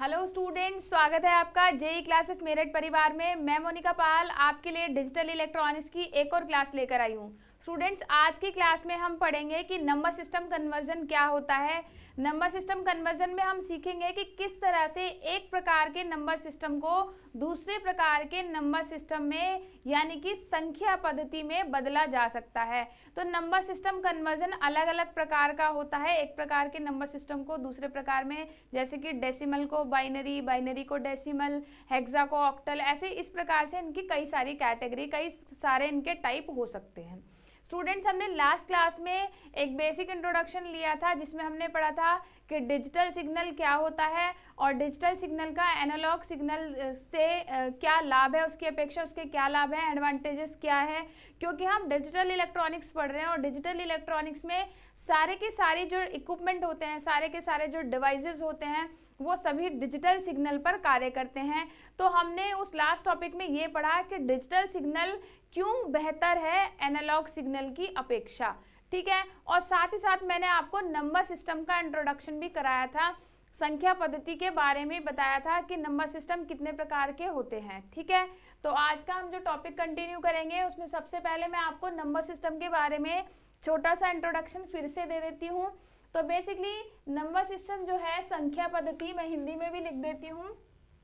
Hello students, स्वागत है आपका जेई क्लासेस मेरठ परिवार में। मैं मोनिका पाल आपके लिए डिजिटल इलेक्ट्रॉनिक्स की एक और क्लास लेकर आई हूँ। स्टूडेंट्स, आज की क्लास में हम पढ़ेंगे कि नंबर सिस्टम कन्वर्जन क्या होता है। नंबर सिस्टम कन्वर्जन में हम सीखेंगे कि किस तरह से एक प्रकार के नंबर सिस्टम को दूसरे प्रकार के नंबर सिस्टम में यानी कि संख्या पद्धति में बदला जा सकता है। तो नंबर सिस्टम कन्वर्जन अलग अलग प्रकार का होता है। एक प्रकार के नंबर सिस्टम को दूसरे प्रकार में, जैसे कि डेसिमल को बाइनरी, बाइनरी को डेसिमल, हेक्सा को ऑक्टल, ऐसे इस प्रकार से इनकी कई सारी कैटेगरी, कई सारे इनके टाइप हो सकते हैं। स्टूडेंट्स, हमने लास्ट क्लास में एक बेसिक इंट्रोडक्शन लिया था जिसमें हमने पढ़ा था कि डिजिटल सिग्नल क्या होता है और डिजिटल सिग्नल का एनालॉग सिग्नल से क्या लाभ है, उसकी अपेक्षा उसके क्या लाभ है, एडवांटेजेस क्या है। क्योंकि हम डिजिटल इलेक्ट्रॉनिक्स पढ़ रहे हैं और डिजिटल इलेक्ट्रॉनिक्स में सारे के सारे जो इक्विपमेंट होते हैं, सारे के सारे जो डिवाइसेस होते हैं, वो सभी डिजिटल सिग्नल पर कार्य करते हैं। तो हमने उस लास्ट टॉपिक में ये पढ़ा कि डिजिटल सिग्नल क्यों बेहतर है एनालॉग सिग्नल की अपेक्षा, ठीक है। और साथ ही साथ मैंने आपको नंबर सिस्टम का इंट्रोडक्शन भी कराया था, संख्या पद्धति के बारे में बताया था कि नंबर सिस्टम कितने प्रकार के होते हैं, ठीक है। तो आज का हम जो टॉपिक कंटिन्यू करेंगे उसमें सबसे पहले मैं आपको नंबर सिस्टम के बारे में छोटा सा इंट्रोडक्शन फिर से दे देती हूँ। तो बेसिकली नंबर सिस्टम जो है संख्या पद्धति, मैं हिंदी में भी लिख देती हूँ।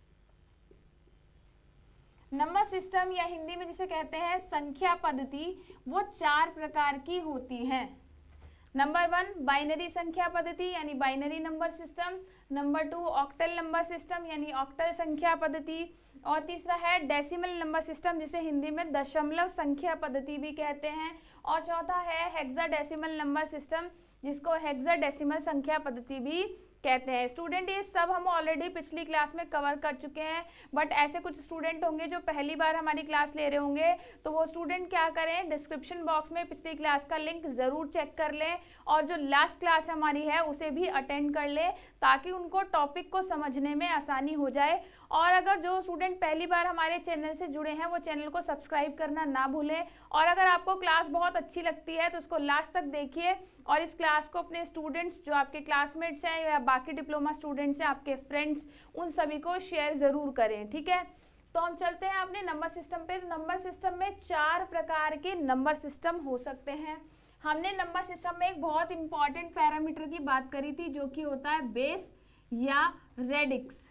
नंबर सिस्टम या हिंदी में जिसे कहते हैं संख्या पद्धति, वो चार प्रकार की होती है। नंबर 1 बाइनरी संख्या पद्धति यानी binary number system, number 2 octal number system यानी ऑक्टल संख्या पद्धति, और तीसरा है डेसिमल नंबर सिस्टम जिसे हिंदी में दशमलव संख्या पद्धति भी कहते हैं, और चौथा है हेक्साडेसिमल नंबर सिस्टम जिसको हेक्साडेसिमल संख्या पद्धति भी कहते हैं। स्टूडेंट, ये सब हम ऑलरेडी पिछली क्लास में कवर कर चुके हैं, बट ऐसे कुछ स्टूडेंट होंगे जो पहली बार हमारी क्लास ले रहे होंगे, तो वो स्टूडेंट क्या करें, डिस्क्रिप्शन बॉक्स में पिछली क्लास का लिंक ज़रूर चेक कर लें और जो लास्ट क्लास हमारी है उसे भी अटेंड कर लें ताकि उनको टॉपिक को समझने में आसानी हो जाए। और अगर जो स्टूडेंट पहली बार हमारे चैनल से जुड़े हैं वो चैनल को सब्सक्राइब करना ना भूलें, और अगर आपको क्लास बहुत अच्छी लगती है तो उसको लास्ट तक देखिए और इस क्लास को अपने स्टूडेंट्स जो आपके क्लासमेट्स हैं या बाकी डिप्लोमा स्टूडेंट्स हैं, आपके फ्रेंड्स, उन सभी को शेयर ज़रूर करें, ठीक है। तो हम चलते हैं अपने नंबर सिस्टम पे। नंबर सिस्टम में चार प्रकार के नंबर सिस्टम हो सकते हैं। हमने नंबर सिस्टम में एक बहुत इंपॉर्टेंट पैरामीटर की बात करी थी जो कि होता है बेस या रेडिक्स।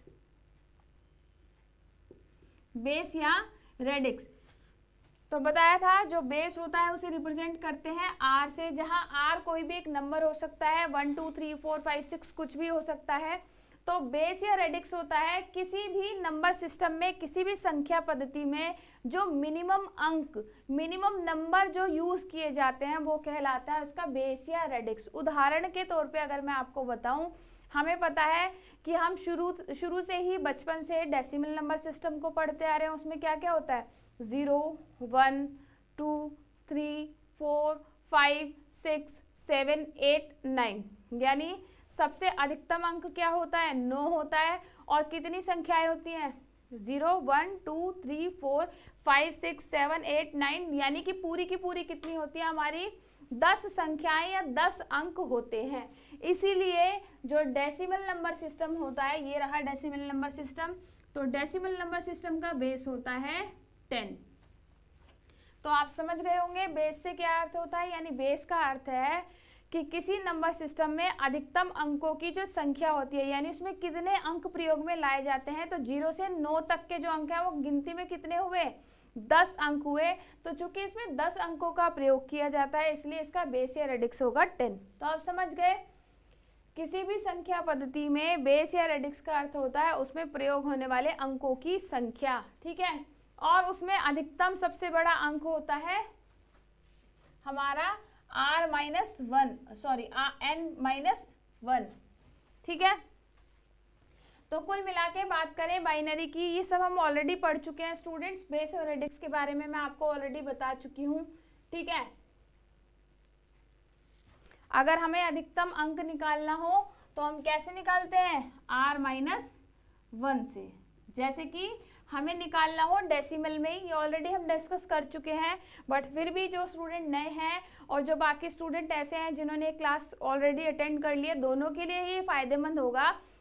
बेस या रेडिक्स तो बताया था, जो बेस होता है उसे रिप्रेजेंट करते हैं आर से, जहां आर कोई भी एक नंबर हो सकता है, 1 2 3 4 5 6 कुछ भी हो सकता है। तो बेस या रेडिक्स होता है किसी भी नंबर सिस्टम में, किसी भी संख्या पद्धति में जो मिनिमम अंक, मिनिमम नंबर जो यूज किए जाते हैं वो कहलाता है उसका बेस या रेडिक्स। उदाहरण के तौर पे अगर मैं आपको बताऊं, हमें पता है कि हम शुरू से ही बचपन से डेसिमल नंबर सिस्टम को पढ़ते आ रहे हैं। उसमें क्या क्या होता है, 0 1 2 3 4 5 6 7 8 9, यानी सबसे अधिकतम अंक क्या होता है, 9 होता है। और कितनी संख्याएं होती हैं, 0 1 2 3 4 5 6 7 8 9, यानी कि पूरी की पूरी कितनी होती है हमारी, 10 संख्याएं या 10 अंक होते हैं। इसीलिए जो डेसिमल नंबर सिस्टम होता है, ये रहा डेसिमल नंबर सिस्टम, तो डेसिमल नंबर सिस्टम का बेस होता है 10। तो आप समझ गए होंगे बेस से क्या अर्थ होता है, यानी बेस का अर्थ है कि किसी नंबर सिस्टम में अधिकतम अंकों की जो संख्या होती है, यानी उसमें कितने अंक प्रयोग में लाए जाते हैं। तो 0 से 9 तक के जो अंक हैं वो गिनती में कितने हुए, 10 अंक हुए। तो चूंकि इसमें 10 अंकों का प्रयोग किया जाता है इसलिए इसका बेस या रेडिक्स होगा 10। तो आप समझ गए, किसी भी संख्या पद्धति में बेस या रेडिक्स का अर्थ होता है उसमें प्रयोग होने वाले अंकों की संख्या, ठीक है। और उसमें अधिकतम सबसे बड़ा अंक होता है हमारा n-1, ठीक है। तो कुल मिला के बात करें बाइनरी की, ये सब हम ऑलरेडी पढ़ चुके हैं स्टूडेंट्स। बेस और रेडिक्स के बारे में मैं आपको ऑलरेडी बता चुकी हूँ, ठीक है। अगर हमें अधिकतम अंक निकालना हो तो हम कैसे निकालते हैं, r-1 से। जैसे कि हमें निकालना हो डेसिमल में, ये ऑलरेडी हम डिस्कस कर चुके हैं, बट फिर भी जो स्टूडेंट नए हैं और जो बाकी स्टूडेंट ऐसे हैं जिन्होंने क्लास ऑलरेडी अटेंड कर लिए, दोनों के लिए ये फायदेमंद होगा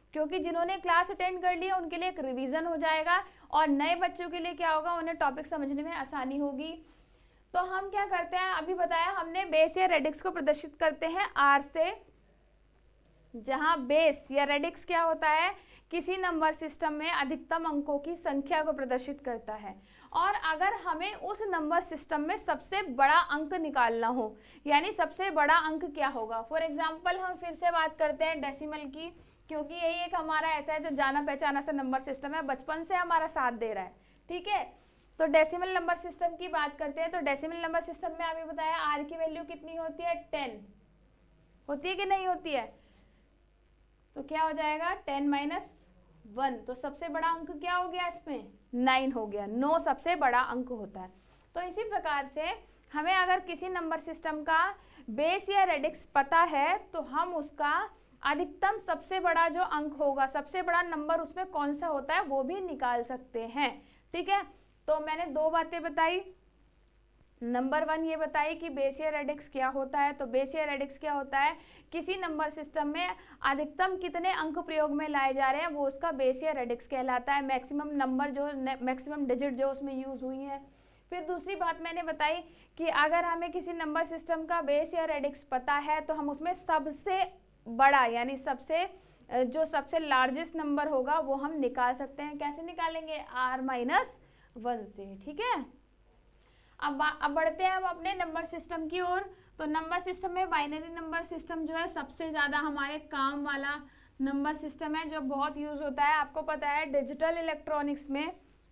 क्योंकि जिन्होंने क्लास अटेंड कर लिया उनके लिए एक रिवीजन हो जाएगा और नए बच्चों के लिए क्या होगा, उन्हें टॉपिक समझने में आसानी होगी। तो हम क्या करते हैं, अभी बताया हमने बेस या रेडिक्स को प्रदर्शित करते हैं आर से, जहां बेस या रेडिक्स क्या होता है, किसी नंबर सिस्टम में अधिकतम अंकों की संख्या को प्रदर्शित करता है। और अगर हमें उस नंबर सिस्टम में सबसे बड़ा अंक निकालना हो, यानी सबसे बड़ा अंक क्या होगा, फॉर एग्जांपल हम फिर से बात करते हैं डेसिमल की, क्योंकि यही एक हमारा ऐसा है जो जाना पहचाना सा नंबर सिस्टम है, बचपन से हमारा साथ दे रहा है, ठीक है। तो डेसिमल नंबर सिस्टम की बात करते हैं। तो डेसिमल नंबर सिस्टम में अभी बताया आर की वैल्यू कितनी होती है, 10 होती है कि नहीं होती है, तो क्या हो जाएगा 10 - 1, तो सबसे बड़ा अंक क्या हो गया इसमें, 9 हो गया। 9 सबसे बड़ा अंक होता है। तो इसी प्रकार से हमें अगर किसी नंबर सिस्टम का बेस या रेडिक्स पता है तो हम उसका अधिकतम सबसे बड़ा जो अंक होगा, सबसे बड़ा नंबर उसमें कौन सा होता है, वो भी निकाल सकते हैं, ठीक है। तो मैंने 2 बातें बताई। नंबर 1 ये बताई कि बेस या रेडिक्स क्या होता है। तो बेस या रेडिक्स क्या होता है, किसी नंबर सिस्टम में अधिकतम कितने अंक प्रयोग में लाए जा रहे हैं वो उसका बेस या रेडिक्स कहलाता है। मैक्सिमम नंबर जो, मैक्सिमम डिजिट जो उसमें यूज हुई है। फिर दूसरी बात मैंने बताई कि अगर हमें किसी नंबर सिस्टम का बेस या रेडिक्स पता है तो हम उसमें सबसे बड़ा यानी सबसे लार्जेस्ट नंबर होगा वो हम निकाल सकते हैं। कैसे निकालेंगे, r-1 से, ठीक है। अब बढ़ते हैं हम अपने नंबर सिस्टम की ओर। तो नंबर सिस्टम में बाइनरी नंबर सिस्टम जो है सबसे ज़्यादा हमारे काम वाला नंबर सिस्टम है, जो बहुत यूज होता है। आपको पता है डिजिटल इलेक्ट्रॉनिक्स में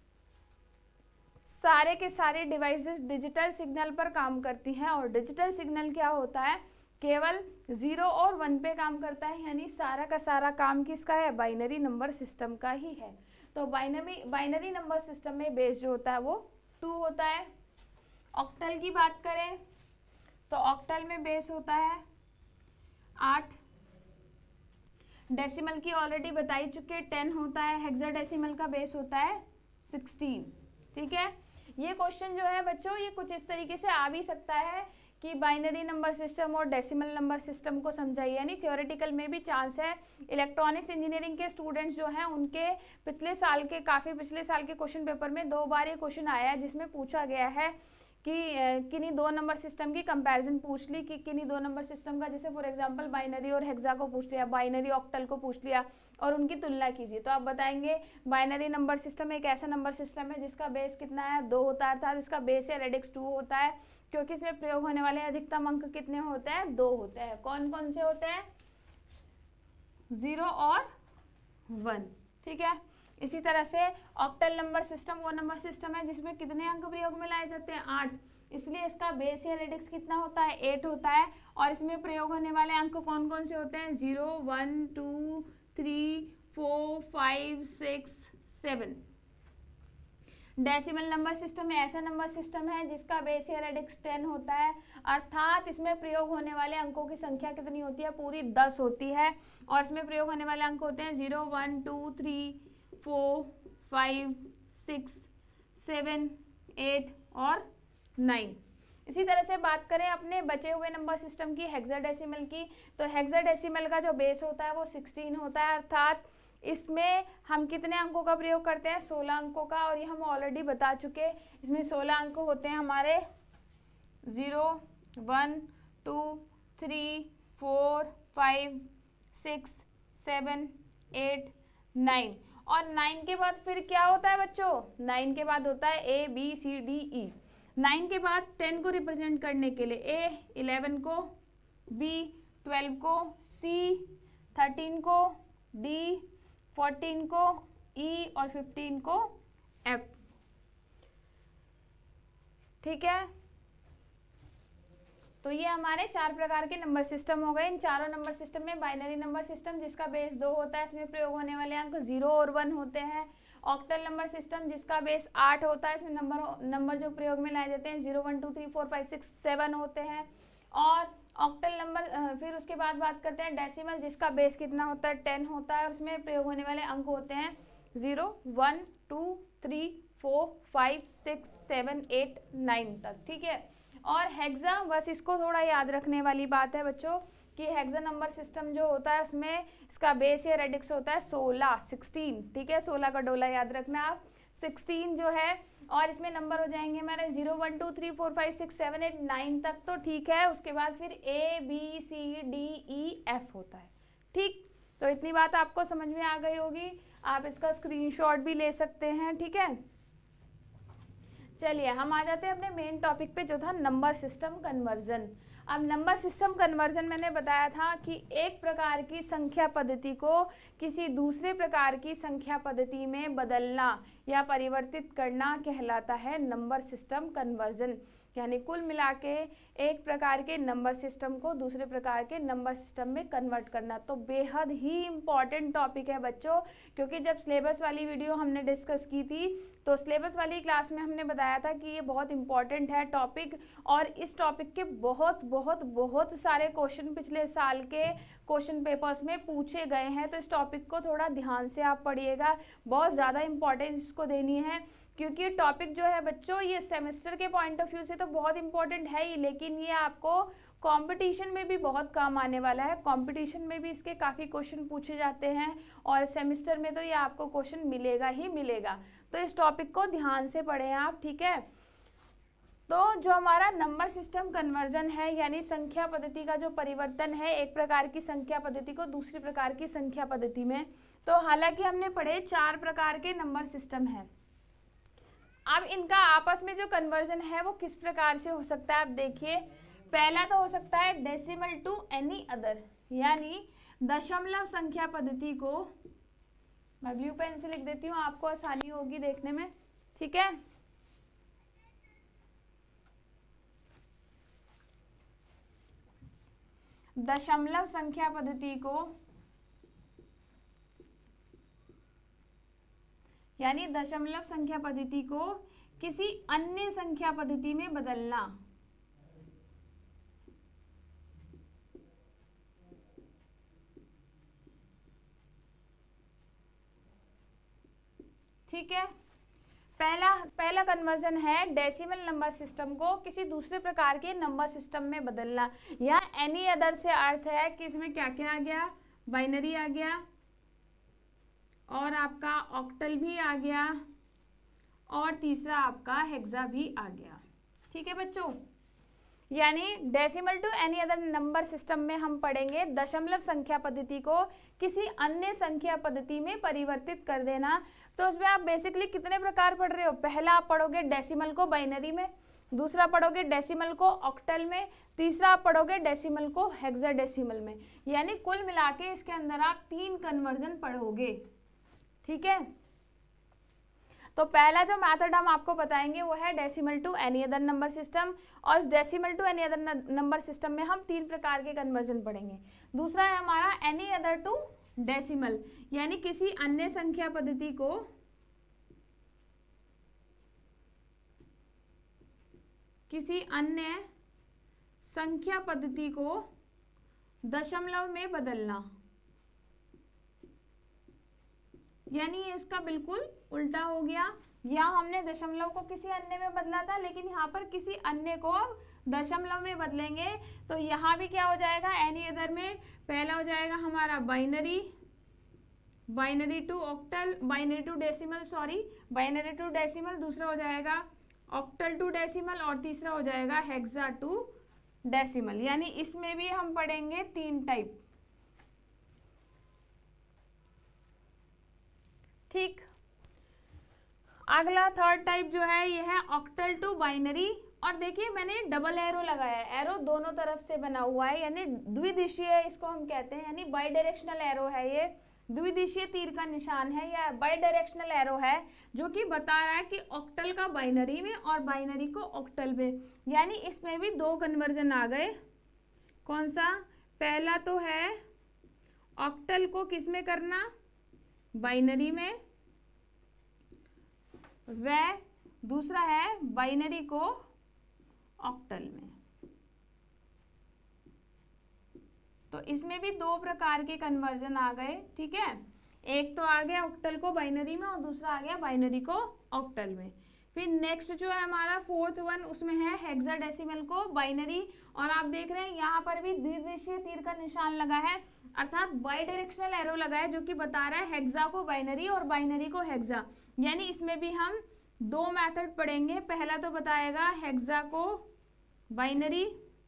सारे के सारे डिवाइसेस डिजिटल सिग्नल पर काम करती हैं और डिजिटल सिग्नल क्या होता है, केवल 0 और 1 पे काम करता है, यानी सारा का सारा काम किसका है, बाइनरी नंबर सिस्टम का ही है। तो बाइनरी नंबर सिस्टम में बेस जो होता है वो 2 होता है। ऑक्टल की बात करें तो ऑक्टल में बेस होता है 8। डेसिमल की ऑलरेडी बताई चुके 10 होता है। हेक्साडेसिमल का बेस होता है 16, ठीक है। ये क्वेश्चन जो है बच्चों ये कुछ इस तरीके से आ भी सकता है कि बाइनरी नंबर सिस्टम और डेसिमल नंबर सिस्टम को समझाइए, यानी थियोरेटिकल में भी चांस है। इलेक्ट्रॉनिक्स इंजीनियरिंग के स्टूडेंट्स जो हैं उनके पिछले साल के क्वेश्चन पेपर में 2 बार ये क्वेश्चन आया है, जिसमें पूछा गया है कि किन्हीं 2 नंबर सिस्टम की कंपैरिजन पूछ ली कि किन्हीं 2 नंबर सिस्टम का, जैसे फॉर एग्जांपल बाइनरी और हेक्सा को पूछ लिया, बाइनरी ऑक्टल को पूछ लिया और उनकी तुलना कीजिए। तो आप बताएंगे बाइनरी नंबर सिस्टम एक ऐसा नंबर सिस्टम है जिसका बेस कितना है, 2 होता है, अर्थात इसका बेस या रेडिक्स 2 होता है, क्योंकि इसमें प्रयोग होने वाले अधिकतम अंक कितने होते हैं, 2 होते हैं। कौन कौन से होते हैं, 0 और 1, ठीक है। इसी तरह से ऑक्टल नंबर सिस्टम वो नंबर सिस्टम है जिसमें कितने अंक प्रयोग में लाए जाते हैं, 8, इसलिए इसका बेस या रेडिक्स कितना होता है, 8 होता है। और इसमें प्रयोग होने वाले अंक कौन कौन से होते हैं, 0, 1, 2, 3, 4, 5, 6, 7। डेसिमल नंबर सिस्टम में ऐसा नंबर सिस्टम है जिसका बेस या रेडिक्स 10 होता है, अर्थात इसमें प्रयोग होने वाले अंकों की संख्या कितनी होती है, पूरी 10 होती है। और इसमें प्रयोग होने वाले अंक होते हैं 0, 1, 2, 3, 4, 5, 6, 7, 8 और 9। इसी तरह से बात करें अपने बचे हुए नंबर सिस्टम की, हेक्साडेसिमल की, तो हेक्साडेसिमल का जो बेस होता है वो 16 होता है, अर्थात इसमें हम कितने अंकों का प्रयोग करते हैं, 16 अंकों का। और ये हम ऑलरेडी बता चुके, इसमें 16 अंक होते हैं हमारे 0, 1, 2, 3, 4, 5, 6, 7, 8, 9। और 9 के बाद फिर क्या होता है बच्चों, 9 के बाद होता है A, B, C, D, E। 9 के बाद 10 को रिप्रेजेंट करने के लिए A, 11 को B, 12 को C, 13 को D, 14 को E और 15 को F, ठीक है। तो ये हमारे 4 प्रकार के नंबर सिस्टम हो गए। इन चारों नंबर सिस्टम में बाइनरी नंबर सिस्टम जिसका बेस 2 होता है, इसमें प्रयोग होने वाले अंक 0 और 1 होते हैं। ऑक्टल नंबर सिस्टम जिसका बेस 8 होता है, इसमें नंबर जो प्रयोग में लाए जाते हैं 0, 1, 2, 3, 4, 5, 6, 7 होते हैं। और ऑक्टल नंबर फिर उसके बाद बात करते हैं डेसिमल जिसका बेस कितना होता है, 10 होता है, और उसमें प्रयोग होने वाले अंक होते हैं 0, 1, 2, 3, 4, 5, 6, 7, 8, 9 तक, ठीक है। और हेक्सा, बस इसको थोड़ा याद रखने वाली बात है बच्चों कि हेक्सा नंबर सिस्टम जो होता है उसमें इसका बेस या रेडिक्स होता है 16, ठीक है, 16 का डोला याद रखना आप, 16 जो है, और इसमें नंबर हो जाएंगे हमारे 0 1 2 3 4 5 6 7 8 9 तक, तो ठीक है। उसके बाद फिर ABCDEF होता है, ठीक। तो इतनी बात आपको समझ में आ गई होगी, आप इसका स्क्रीनशॉट भी ले सकते हैं, ठीक है। चलिए हम आ जाते हैं अपने मेन टॉपिक पे, जो था नंबर सिस्टम कन्वर्जन। अब नंबर सिस्टम कन्वर्जन मैंने बताया था कि एक प्रकार की संख्या पद्धति को किसी दूसरे प्रकार की संख्या पद्धति में बदलना या परिवर्तित करना कहलाता है नंबर सिस्टम कन्वर्जन। यानी कुल मिला के एक प्रकार के नंबर सिस्टम को दूसरे प्रकार के नंबर सिस्टम में कन्वर्ट करना। तो बेहद ही इम्पॉर्टेंट टॉपिक है बच्चों, क्योंकि जब सिलेबस वाली वीडियो हमने डिस्कस की थी तो सिलेबस वाली क्लास में हमने बताया था कि ये बहुत इम्पॉर्टेंट है टॉपिक, और इस टॉपिक के बहुत बहुत बहुत सारे क्वेश्चन पिछले साल के क्वेश्चन पेपर्स में पूछे गए हैं। तो इस टॉपिक को थोड़ा ध्यान से आप पढ़िएगा, बहुत ज़्यादा इम्पोर्टेंस इसको देनी है, क्योंकि टॉपिक जो है बच्चों ये सेमेस्टर के पॉइंट ऑफ व्यू से तो बहुत इंपॉर्टेंट है ही, लेकिन ये आपको कंपटीशन में भी बहुत काम आने वाला है। कंपटीशन में भी इसके काफ़ी क्वेश्चन पूछे जाते हैं, और सेमेस्टर में तो ये आपको क्वेश्चन मिलेगा ही मिलेगा। तो इस टॉपिक को ध्यान से पढ़ें आप, ठीक है। तो जो हमारा नंबर सिस्टम कन्वर्जन है, यानी संख्या पद्धति का जो परिवर्तन है एक प्रकार की संख्या पद्धति को दूसरी प्रकार की संख्या पद्धति में, तो हालांकि हमने पढ़े 4 प्रकार के नंबर सिस्टम है। अब इनका आपस में जो कन्वर्जन है वो किस प्रकार से हो सकता है, आप देखिए। पहला तो हो सकता है डेसिमल टू एनी अदर, यानी दशमलव संख्या पद्धति को, मैं ब्लू पेन से लिख देती हूँ आपको आसानी होगी देखने में, ठीक है। दशमलव संख्या पद्धति को, यानी दशमलव संख्या पद्धति को किसी अन्य संख्या पद्धति में बदलना। ठीक है, पहला कन्वर्जन है डेसिमल नंबर सिस्टम को किसी दूसरे प्रकार के नंबर सिस्टम में बदलना, या एनी अदर से अर्थ है कि इसमें क्या क्या आ गया, बाइनरी आ गया, और आपका ऑक्टल भी आ गया, और तीसरा आपका हेक्सा भी आ गया। ठीक है बच्चों, यानी decimal to any other number system में हम पढ़ेंगे दशमलव संख्या पद्धति को किसी अन्य संख्या पद्धति में परिवर्तित कर देना। तो उसमें आप बेसिकली कितने प्रकार पढ़ रहे हो, पहला आप पढ़ोगे डेसिमल को बाइनरी में, दूसरा पढ़ोगे डेसिमल को ऑक्टल में, तीसरा आप पढ़ोगे डेसिमल को हेक्साडेसिमल में। यानी कुल मिला के इसके अंदर आप 3 कन्वर्जन पढ़ोगे। ठीक है, तो पहला जो मेथड हम आपको बताएंगे वो है decimal to any other number system, और इस decimal to any other number system में हम 3 प्रकार के कन्वर्जन पढ़ेंगे। दूसरा है हमारा एनी अदर टू डेसिमल, यानी किसी अन्य संख्या पद्धति को दशमलव में बदलना, यानी इसका बिल्कुल उल्टा हो गया। यहाँ हमने दशमलव को किसी अन्य में बदला था, लेकिन यहाँ पर किसी अन्य को दशमलव में बदलेंगे। तो यहाँ भी क्या हो जाएगा, एनी अदर में पहला हो जाएगा हमारा binary to octal, binary to decimal, दूसरा हो जाएगा ऑक्टल टू डेसिमल, और तीसरा हो जाएगा हेक्सा टू डेसिमल। यानी इसमें भी हम पढ़ेंगे 3 टाइप। ठीक, अगला 3rd टाइप जो है ये है ऑक्टल टू बाइनरी। और देखिए मैंने डबल एरो लगाया है, एरो दोनों तरफ से बना हुआ है, यानी द्विदिशीय इसको हम कहते हैं, यानी बाई डायरेक्शनल एरो है ये, द्विदिशीय तीर का निशान है या बाई डायरेक्शनल एरो है, जो कि बता रहा है कि ऑक्टल का बाइनरी में और बाइनरी को ऑक्टल में। यानी इसमें भी 2 कन्वर्जन आ गए। कौन सा, पहला तो है ऑक्टल को किस में करना, बाइनरी में, व दूसरा है बाइनरी को ऑक्टल में। तो इसमें भी 2 प्रकार के कन्वर्जन आ गए। ठीक है, एक तो आ गया ऑक्टल को बाइनरी में और दूसरा आ गया बाइनरी को ऑक्टल में। फिर नेक्स्ट जो है हमारा फोर्थ वन, उसमें है हेक्साडेसिमल को बाइनरी, और आप देख रहे हैं यहाँ पर भी द्विदिशीय तीर का निशान लगा है, अर्थात बाई डायरेक्शनल एरो लगा है, जो कि बता रहा है हेक्सा को बाइनरी और बाइनरी को हेक्सा। यानी इसमें भी हम दो मेथड पढ़ेंगे। पहला तो बताएगा हेक्सा को बाइनरी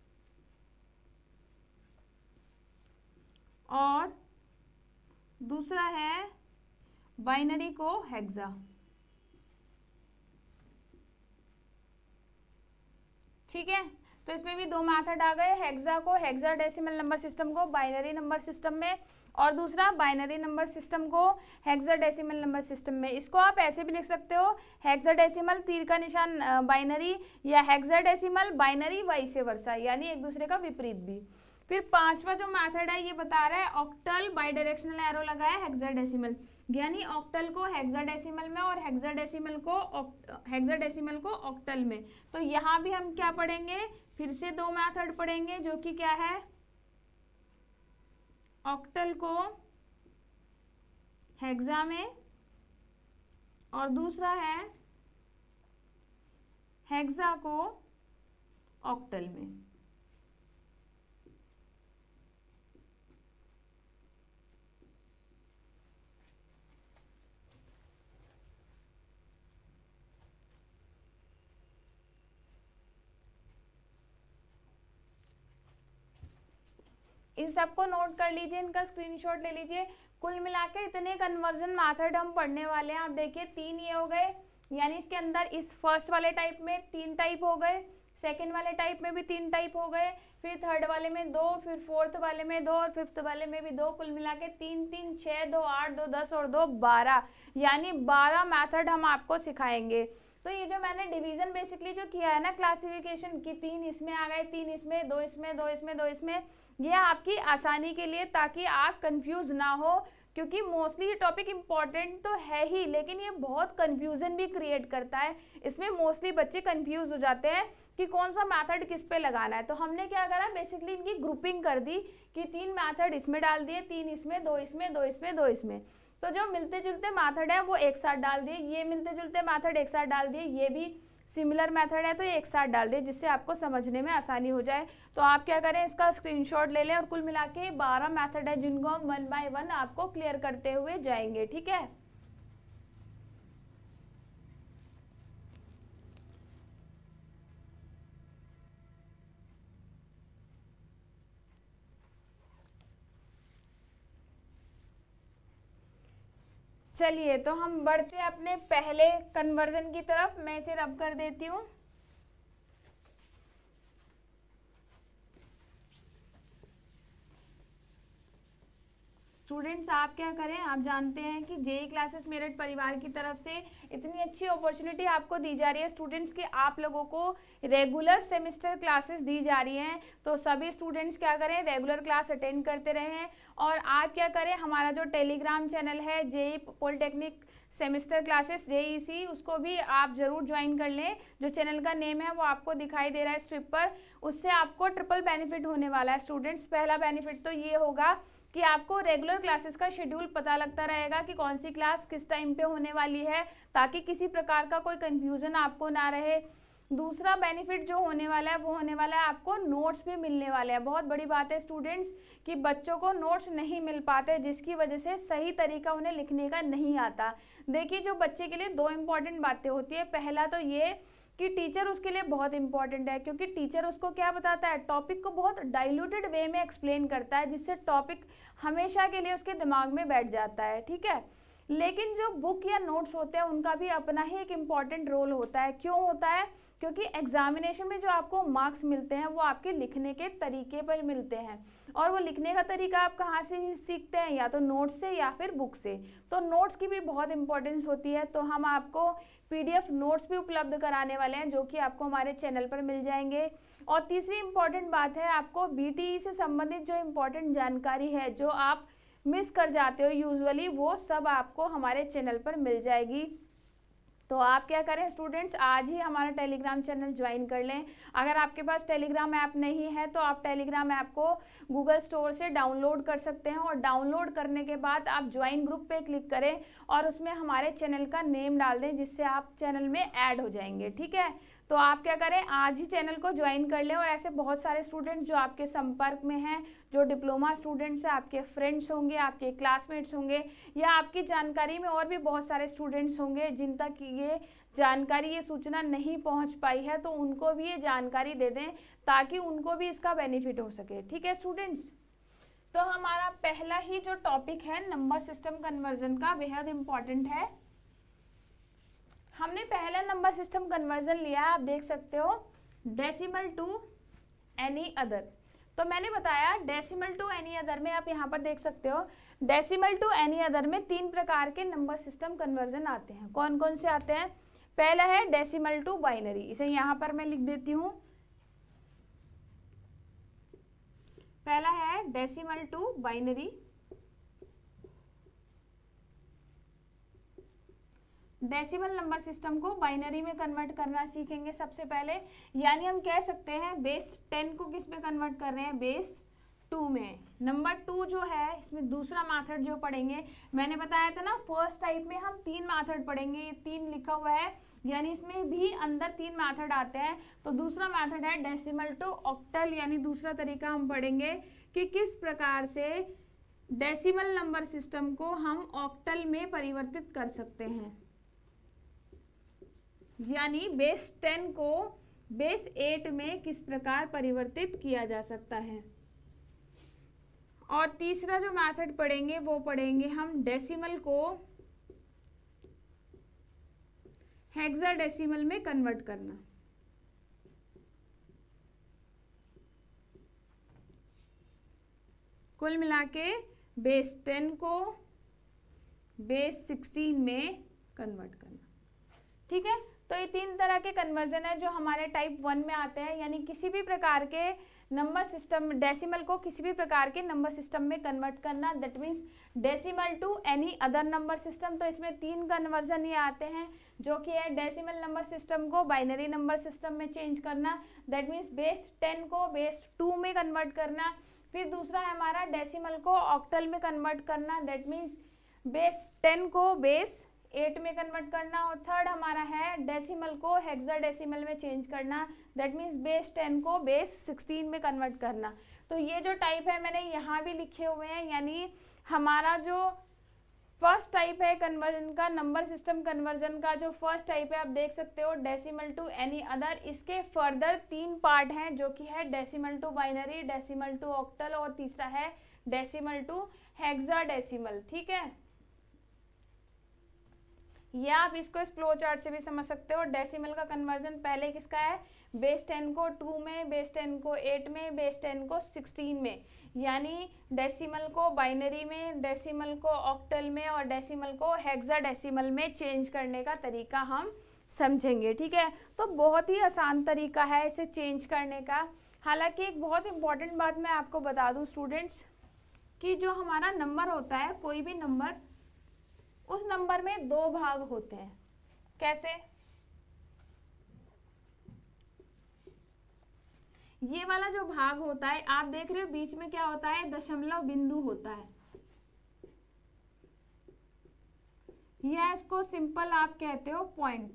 और दूसरा है बाइनरी को हेक्सा। ठीक है, तो इसमें भी दो मेथड आ गए, हेक्सा को हेक्साडेसिमल नंबर सिस्टम को बाइनरी नंबर सिस्टम में, और दूसरा बाइनरी नंबर सिस्टम को हेक्साडेसिमल नंबर सिस्टम में। इसको आप ऐसे भी लिख सकते हो, हेक्साडेसिमल तीर का निशान बाइनरी, या हेक्साडेसिमल बाइनरी वाइस वर्सा, यानी एक दूसरे का विपरीत भी। फिर पांचवा जो मेथड है ये बता रहा है ऑक्टल बाई डायरेक्शनल एरो लगा है हेक्साडेसिमल, यानी ऑक्टल को हेक्साडेसिमल में और हेक्साडेसिमल को ऑक्टल में। तो यहाँ भी हम क्या पढ़ेंगे, फिर से दो मेथड पढ़ेंगे, जो कि क्या है, ऑक्टल को हेक्सा में और दूसरा है हेक्सा को ऑक्टल में। इन सबको नोट कर लीजिए, इनका स्क्रीनशॉट ले लीजिए। कुल मिला के इतने कन्वर्जन मेथड हम पढ़ने वाले हैं। आप देखिए तीन ये हो गए, यानी इसके अंदर इस फर्स्ट वाले टाइप में तीन टाइप हो गए, सेकंड वाले टाइप में भी तीन टाइप हो गए, फिर थर्ड वाले में दो, फिर फोर्थ वाले में दो और फिफ्थ वाले में भी दो। कुल मिला के तीन तीन 6, 2 8, 2 10 और 2 12, यानी 12 मेथड हम आपको सिखाएंगे। तो ये जो मैंने डिवीजन बेसिकली जो किया है ना क्लासिफिकेशन की, तीन इसमें आ गए, तीन इसमें, दो इसमें, दो इसमें, दो इसमें, ये आपकी आसानी के लिए, ताकि आप कंफ्यूज ना हो, क्योंकि मोस्टली ये टॉपिक इम्पॉर्टेंट तो है ही, लेकिन ये बहुत कंफ्यूजन भी क्रिएट करता है। इसमें मोस्टली बच्चे कंफ्यूज हो जाते हैं कि कौन सा मेथड किस पे लगाना है। तो हमने क्या करा, बेसिकली इनकी ग्रुपिंग कर दी कि तीन मेथड इसमें डाल दिए, तीन इसमें, दो इसमें, दो इसमें, दो इसमें। तो जो मिलते जुलते मेथड है वो एक साथ डाल दिए, ये मिलते जुलते मेथड एक साथ डाल दिए, ये भी सिमिलर मेथड है तो ये एक साथ डाल दिए, जिससे आपको समझने में आसानी हो जाए। तो आप क्या करें, इसका स्क्रीनशॉट ले लें, और कुल मिला के 12 मेथड है जिनको हम 1 बाय 1 आपको क्लियर करते हुए जाएंगे। ठीक है, चलिए तो हम बढ़ते हैं अपने पहले कन्वर्जन की तरफ। मैं इसे रब कर देती हूँ। स्टूडेंट्स आप क्या करें, आप जानते हैं कि जेई क्लासेस मेरठ परिवार की तरफ से इतनी अच्छी अपॉर्चुनिटी आपको दी जा रही है स्टूडेंट्स की, आप लोगों को रेगुलर सेमेस्टर क्लासेस दी जा रही हैं। तो सभी स्टूडेंट्स क्या करें, रेगुलर क्लास अटेंड करते रहें, और आप क्या करें, हमारा जो टेलीग्राम चैनल है JE polytechnic semester classes JEC, उसको भी आप जरूर ज्वाइन कर लें। जो चैनल का नेम है वो आपको दिखाई दे रहा है स्ट्रिप पर, उससे आपको ट्रिपल बेनिफिट होने वाला है स्टूडेंट्स। पहला बेनिफिट तो ये होगा कि आपको रेगुलर क्लासेस का शेड्यूल पता लगता रहेगा कि कौन सी क्लास किस टाइम पे होने वाली है, ताकि किसी प्रकार का कोई कंफ्यूजन आपको ना रहे। दूसरा बेनिफिट जो होने वाला है वो होने वाला है आपको नोट्स भी मिलने वाले हैं। बहुत बड़ी बात है स्टूडेंट्स कि बच्चों को नोट्स नहीं मिल पाते, जिसकी वजह से सही तरीका उन्हें लिखने का नहीं आता। देखिए जो बच्चे के लिए दो इम्पॉर्टेंट बातें होती है, पहला तो ये कि टीचर उसके लिए बहुत इंपॉर्टेंट है, क्योंकि टीचर उसको क्या बताता है, टॉपिक को बहुत डाइल्यूटेड वे में एक्सप्लेन करता है, जिससे टॉपिक हमेशा के लिए उसके दिमाग में बैठ जाता है। ठीक है, लेकिन जो बुक या नोट्स होते हैं उनका भी अपना ही एक इम्पॉर्टेंट रोल होता है। क्यों होता है, क्योंकि एग्जामिनेशन में जो आपको मार्क्स मिलते हैं वो आपके लिखने के तरीके पर मिलते हैं, और वो लिखने का तरीका आप कहाँ से सीखते हैं, या तो नोट्स से या फिर बुक से। तो नोट्स की भी बहुत इंपॉर्टेंस होती है। तो हम आपको PDF नोट्स भी उपलब्ध कराने वाले हैं, जो कि आपको हमारे चैनल पर मिल जाएंगे। और तीसरी इंपॉर्टेंट बात है, आपको BTE से संबंधित जो इम्पोर्टेंट जानकारी है जो आप मिस कर जाते हो यूजुअली, वो सब आपको हमारे चैनल पर मिल जाएगी। तो आप क्या करें स्टूडेंट्स, आज ही हमारा टेलीग्राम चैनल ज्वाइन कर लें। अगर आपके पास टेलीग्राम ऐप नहीं है तो आप टेलीग्राम ऐप को गूगल स्टोर से डाउनलोड कर सकते हैं, और डाउनलोड करने के बाद आप ज्वाइन ग्रुप पे क्लिक करें और उसमें हमारे चैनल का नेम डाल दें, जिससे आप चैनल में ऐड हो जाएंगे। ठीक है, तो आप क्या करें, आज ही चैनल को ज्वाइन कर लें। और ऐसे बहुत सारे स्टूडेंट्स जो आपके संपर्क में हैं, जो डिप्लोमा स्टूडेंट्स हैं, आपके फ्रेंड्स होंगे, आपके क्लासमेट्स होंगे, या आपकी जानकारी में और भी बहुत सारे स्टूडेंट्स होंगे जिन तक ये जानकारी, ये सूचना नहीं पहुंच पाई है, तो उनको भी ये जानकारी दे दें ताकि उनको भी इसका बेनिफिट हो सके। ठीक है स्टूडेंट्स, तो हमारा पहला ही जो टॉपिक है नंबर सिस्टम कन्वर्जन का, बेहद इंपॉर्टेंट है। हमने पहला नंबर सिस्टम कन्वर्जन लिया है, आप देख सकते हो, डेसिमल टू एनी अदर। तो मैंने बताया डेसिमल टू एनी अदर में, आप यहाँ पर देख सकते हो, डेसिमल टू एनी अदर में 3 प्रकार के नंबर सिस्टम कन्वर्जन आते हैं। कौन कौन से आते हैं? पहला है डेसिमल टू बाइनरी, इसे यहाँ पर मैं लिख देती हूँ। पहला है decimal to binary. Decimal number system को बाइनरी में कन्वर्ट करना सीखेंगे सबसे पहले, यानी हम कह सकते हैं बेस 10 को किस में कन्वर्ट कर रहे हैं? बेस 2 में। नंबर 2 जो है, इसमें दूसरा मेथड जो पढ़ेंगे, मैंने बताया था ना फर्स्ट टाइप में हम 3 मेथड पढ़ेंगे, ये 3 लिखा हुआ है, यानी इसमें भी अंदर 3 मेथड आते हैं। तो दूसरा मेथड है डेसिमल टू ऑक्टल, यानी दूसरा तरीका हम पढ़ेंगे कि किस प्रकार से डेसिमल नंबर सिस्टम को हम ऑक्टल में परिवर्तित कर सकते हैं, यानी बेस 10 को बेस 8 में किस प्रकार परिवर्तित किया जा सकता है। और तीसरा जो मेथड पढ़ेंगे वो पढ़ेंगे हम डेसिमल को हेक्साडेसिमल में कन्वर्ट करना। कुल मिला के बेस 10 को बेस 16 में कन्वर्ट करना। ठीक है, तो ये 3 तरह के कन्वर्जन है जो हमारे टाइप 1 में आते हैं, यानी किसी भी प्रकार के नंबर सिस्टम, डेसिमल को किसी भी प्रकार के नंबर सिस्टम में कन्वर्ट करना, that means decimal to any other number system. तो इसमें 3 कन्वर्जन ये आते हैं, जो कि है डेसिमल नंबर सिस्टम को बाइनरी नंबर सिस्टम में चेंज करना, दैट मीन्स बेस 10 को बेस 2 में कन्वर्ट करना। फिर दूसरा है हमारा डेसिमल को ऑक्टल में कन्वर्ट करना, दैट मीन्स बेस 10 को बेस 8 में कन्वर्ट करना। और थर्ड हमारा है डेसिमल को हेक्साडेसिमल में चेंज करना, दैट मीन्स बेस 10 को बेस 16 में कन्वर्ट करना। तो ये जो टाइप है मैंने यहाँ भी लिखे हुए हैं, यानी हमारा जो फर्स्ट टाइप है कन्वर्जन का, नंबर सिस्टम कन्वर्जन का जो फर्स्ट टाइप है, आप देख सकते हो डेसिमल टू एनी अदर। इसके फर्दर 3 पार्ट हैं, जो कि है decimal to binary, decimal to octal और तीसरा है डेसिमल टू हेक्साडेसिमल। ठीक है, या आप इसको इस फ्लो चार्ट से भी समझ सकते हो। डेसिमल का कन्वर्जन पहले किसका है? बेस 10 को 2 में, बेस 10 को 8 में, बेस 10 को 16 में, यानी डेसिमल को बाइनरी में, डेसिमल को ऑक्टल में और डेसिमल को हेक्साडेसिमल में चेंज करने का तरीका हम समझेंगे। ठीक है, तो बहुत ही आसान तरीका है इसे चेंज करने का। हालांकि एक बहुत इंपॉर्टेंट बात मैं आपको बता दूं स्टूडेंट्स, कि जो हमारा नंबर होता है, कोई भी नंबर, उस नंबर में 2 भाग होते हैं। कैसे? ये वाला जो भाग होता है, आप देख रहे हो बीच में क्या होता है? दशमलव बिंदु होता है, या इसको सिंपल आप कहते हो पॉइंट।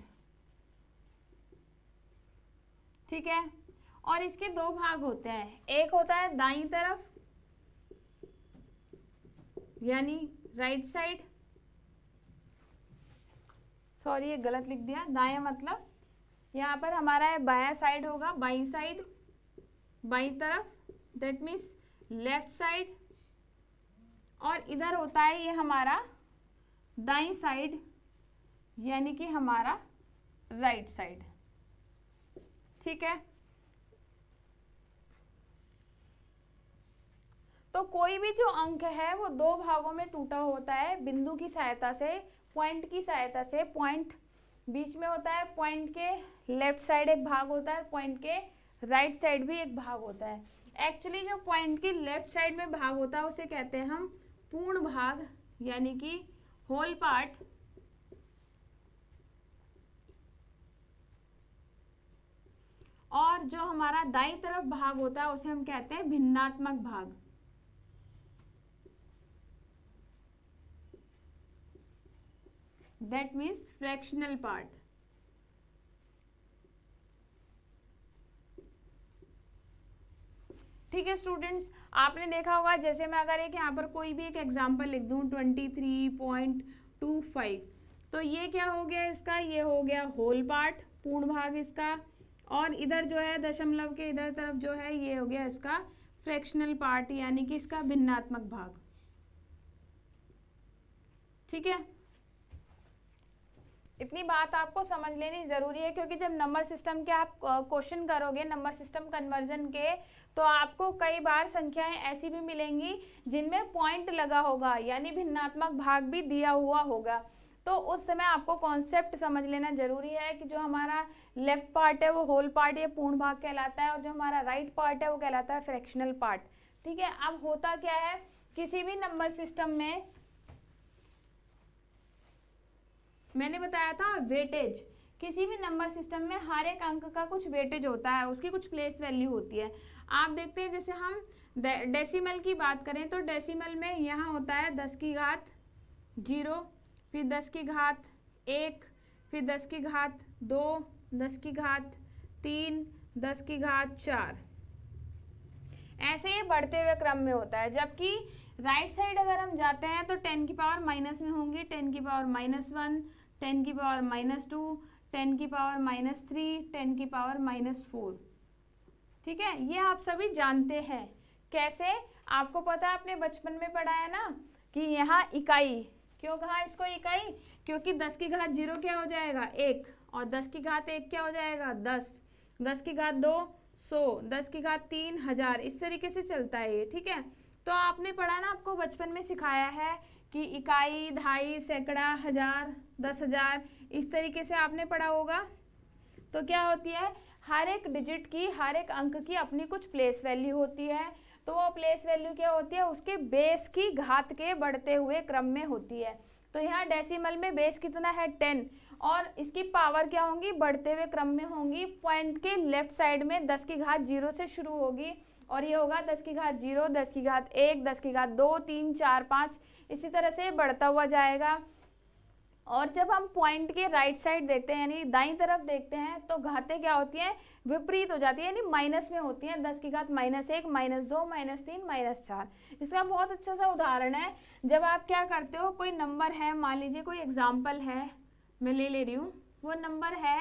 ठीक है, और इसके 2 भाग होते हैं, एक होता है दाईं तरफ यानी राइट साइड, सॉरी ये गलत लिख दिया, दाएं मतलब यहाँ पर हमारा है बायां साइड होगा, बाईं साइड, बाईं तरफ, दैट मीन्स लेफ्ट साइड। और इधर होता है ये हमारा दाईं साइड, यानी कि हमारा राइट साइड। ठीक है, तो कोई भी जो अंक है वो 2 भागों में टूटा होता है बिंदु की सहायता से, पॉइंट की सहायता से। पॉइंट बीच में होता है, पॉइंट के लेफ्ट साइड एक भाग होता है, पॉइंट के राइट साइड भी एक भाग होता है। एक्चुअली जो पॉइंट की लेफ्ट साइड में भाग होता है उसे कहते हैं हम पूर्ण भाग, यानी कि होल पार्ट। और जो हमारा दाईं तरफ भाग होता है उसे हम कहते हैं भिन्नात्मक भाग। That means fractional part. ठीक है स्टूडेंट्स, आपने देखा होगा, जैसे मैं अगर एक यहाँ पर कोई भी एक एग्जांपल लिख दूँ 23.25, तो ये क्या हो गया इसका, ये हो गया होल पार्ट, पूर्ण भाग इसका, और इधर जो है दशमलव के इधर तरफ जो है ये हो गया इसका फ्रैक्शनल पार्ट, यानी कि इसका भिन्नात्मक भाग। ठीक है, इतनी बात आपको समझ लेनी जरूरी है, क्योंकि जब नंबर सिस्टम के आप क्वेश्चन करोगे नंबर सिस्टम कन्वर्जन के, तो आपको कई बार संख्याएं ऐसी भी मिलेंगी जिनमें पॉइंट लगा होगा, यानी भिन्नात्मक भाग भी दिया हुआ होगा। तो उस समय आपको कॉन्सेप्ट समझ लेना जरूरी है कि जो हमारा लेफ्ट पार्ट है वो होल पार्ट या पूर्ण भाग कहलाता है, और जो हमारा राइट पार्ट है वो कहलाता है फ्रैक्शनल पार्ट। ठीक है, अब होता क्या है, किसी भी नंबर सिस्टम में मैंने बताया था वेटेज, किसी भी नंबर सिस्टम में हर एक अंक का कुछ वेटेज होता है, उसकी कुछ प्लेस वैल्यू होती है। आप देखते हैं जैसे हम डेसिमल की बात करें तो डेसिमल में यहाँ होता है 10 की घात 0, फिर 10 की घात 1, फिर 10 की घात 2, 10 की घात 3, 10 की घात 4, ऐसे ये बढ़ते हुए क्रम में होता है। जबकि राइट साइड अगर हम जाते हैं तो 10 की पावर माइनस में होंगी, 10 की पावर -1, 10 की पावर -2, 10 की पावर -3, 10 की पावर -4। ठीक है, ये आप सभी जानते हैं। कैसे, आपको पता है, आपने बचपन में पढ़ा है ना कि यहाँ इकाई, क्यों कहा इसको इकाई, क्योंकि 10 की घात 0 क्या हो जाएगा 1, और 10 की घात 1 क्या हो जाएगा 10, 10 की घात 2 100, 10 की घात 3 1000, इस तरीके से चलता है ये। ठीक है, तो आपने पढ़ा ना, आपको बचपन में सिखाया है कि इकाई, दहाई, सैकड़ा, हजार, 10,000, इस तरीके से आपने पढ़ा होगा। तो क्या होती है, हर एक डिजिट की, हर एक अंक की अपनी कुछ प्लेस वैल्यू होती है। तो वो प्लेस वैल्यू क्या होती है, उसके बेस की घात के बढ़ते हुए क्रम में होती है। तो यहाँ डेसिमल में बेस कितना है 10, और इसकी पावर क्या होंगी, बढ़ते हुए क्रम में होंगी। पॉइंट के लेफ्ट साइड में 10 की घात 0 से शुरू होगी, और ये होगा 10 की घात 0, 10 की घात 1, 10 की घात 2, 3, 4, 5, इसी तरह से बढ़ता हुआ जाएगा। और जब हम पॉइंट के राइट साइड देखते हैं, यानी दाईं तरफ देखते हैं, तो घातें क्या होती हैं, विपरीत हो जाती है, यानी माइनस में होती हैं। 10 की घात -1, -2, -3, -4। इसका बहुत अच्छा सा उदाहरण है, जब आप क्या करते हो, कोई नंबर है, मान लीजिए कोई एग्जाम्पल है, मैं ले रही हूँ, वो नंबर है